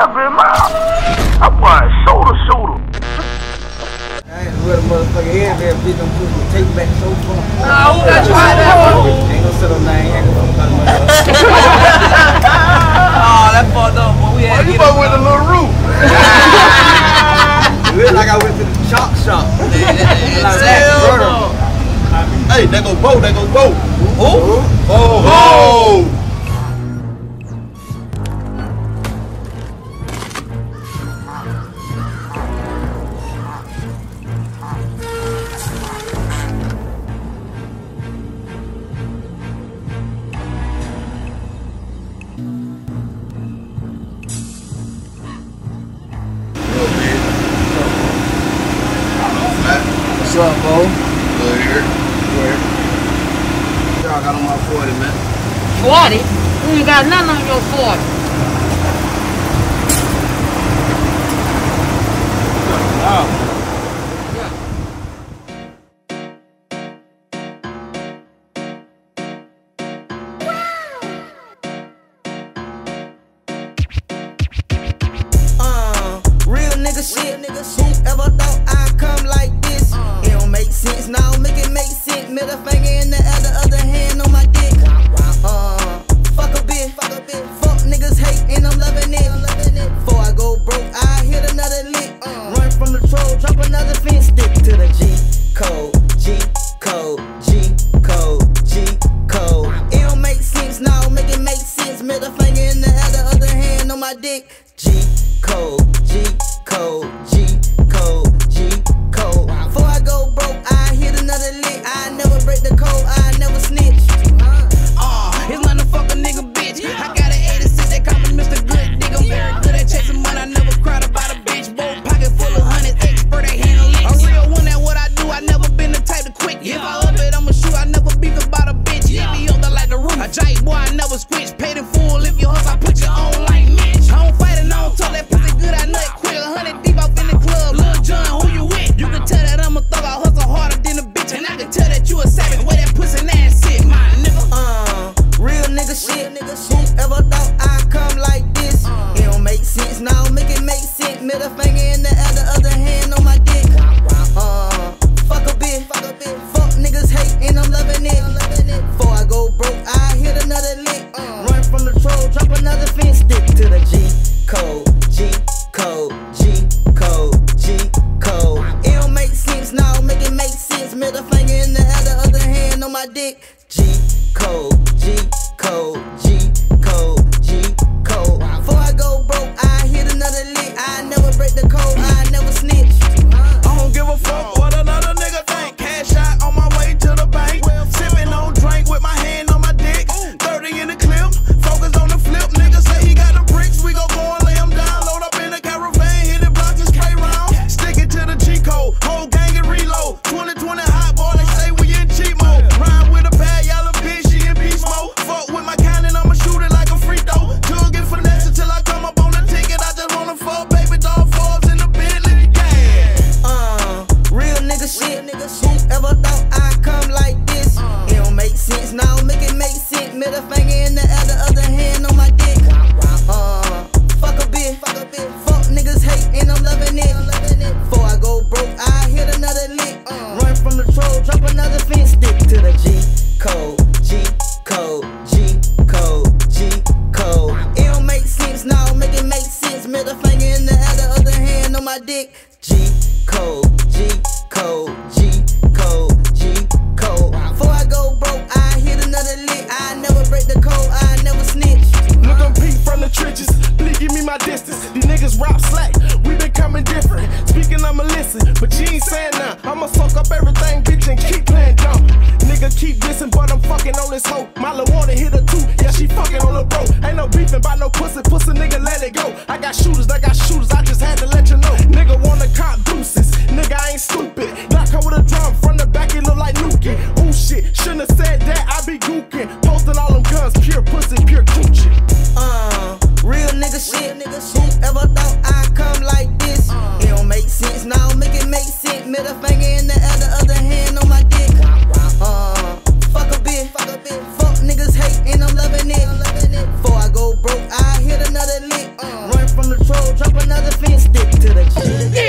been mine. I'm a shoulder shooter. I ain't with a motherfucking head there, bitch. I'm putting the tape back so far. Nah, who got you out there, bro? Ain't gonna sit on that. Ain't gonna cut my Oh, that fucked up, boy. We had to You get fuck with a little roof. It looked like I went to the chalk shop. Hey, they go Bo, they go Bo. Who? Oh, What's up, Bo? Good here. Y'all got on my 40, man. 40? You ain't got nothing on your 40. Wow. Real nigga shit. Who ever thought I'd come like this? It don't make sense now, make it make sense. Middle finger in the air, the other hand on my dick. Fuck a bitch. Fuck niggas hate and I'm loving it. Before I go broke, I hit another lick. Run from the troll, drop another fence. Stick to the G code. It don't make sense now, make it make sense. Middle finger in the air, the other hand on my dick. G code. Before I go broke, I hit another lick. I never break the code, I never snitch. His motherfucker nigga bitch. I got an 86, they call me Mr. Good Dick. I'm very good at chasing money, I never cried about a bitch. Both pocket full of hundreds, expert at handling licks. A real one at what I do, I never been the type to quit. If I up it, I'ma shoot, I never beef about a bitch. Hit me up like the roof. A giant boy, I never switch. Paid in full, if you hustle, I put you on like Mitch. I don't fight and I don't talk, that pussy good, I nut quick. 100 deep off in the club, Lil John, who you with? You can tell that I'm a thug, I hustle harder than a bitch. And I can tell that you a savage, where that pussy ass sit, my nigga. Real nigga shit. Who ever thought I'd come like this? It don't make sense now, make it make sense. Middle finger in the air, the other hand on my dick. Fuck a bitch. Fuck niggas hate and I'm loving it. Before I go broke, I hit another lick. Run from the troll, drop another fence. Stick to the G code. It don't make sense now, make it make sense. Middle finger in the air, the other hand on my dick. G code. Before I go broke, I hit another lick. I never break the code, I never snitch. I don't give a fuck what another nigga think. Cash out on my way to the bank. Sipping on drink with my hand on my dick. 30 in the clip, focus on the flip. Nigga say he got the bricks, we gon' go and lay him down. Load up in the caravan, hit the block, just K round. Stick it to the G code, whole gang and reload. 2020 hot boy, they say we in cheap mode. Rhyme with a bad yellow bitch, she in beast mode. Fuck with my cannon, I'ma shoot it like a free throw. Tug and finesse until I come up on the ticket. I just wanna fuck baby doll Forbes in the Bentley, yeah. Real nigga shit. Who ever thought I'd come like this? It don't make sense now, make it make sense. Middle finger in the air, the other hand on my dick. Fuck a bitch. Fuck niggas hate and I'm loving it. Before I go broke, I hit another lick. Run from the troll, drop another fence. Stick to the G code. It don't make sense now, make it make sense. Middle finger in the air, the other hand on my dick. G code. Before I go broke, I hit another lick. I never break the code, I never snitch. Look, I'm Pete from the trenches. Please give me my distance. These niggas rap slack. We been coming different. Speaking, I'ma listen, but you ain't saying nothing. I'ma suck up everything, bitch, and keep playing dumb. Nigga keep dissing, but I'm fucking on this hoe. My little wanna hit her too. Yeah, she fucking on the bro. Ain't no beefing by no pussy. Pussy nigga, let it go. I got shooters. I just had to let you know. Nigga wanna cop deuces. Nigga, I ain't stupid. Black her with a drum from the back, it look like Nuki. Ooh shit, shouldn't have said that. I be gooking. Posting all them guns, pure pussy, pure coochie. Real nigga shit. Who ever thought I'd come like this? It don't make sense now, make it make sense. Middle finger in the air, the other hand on my dick. Fuck a bitch. Fuck niggas hate and I'm loving it. Before I go broke, I hit another lick. Run from the troll, to the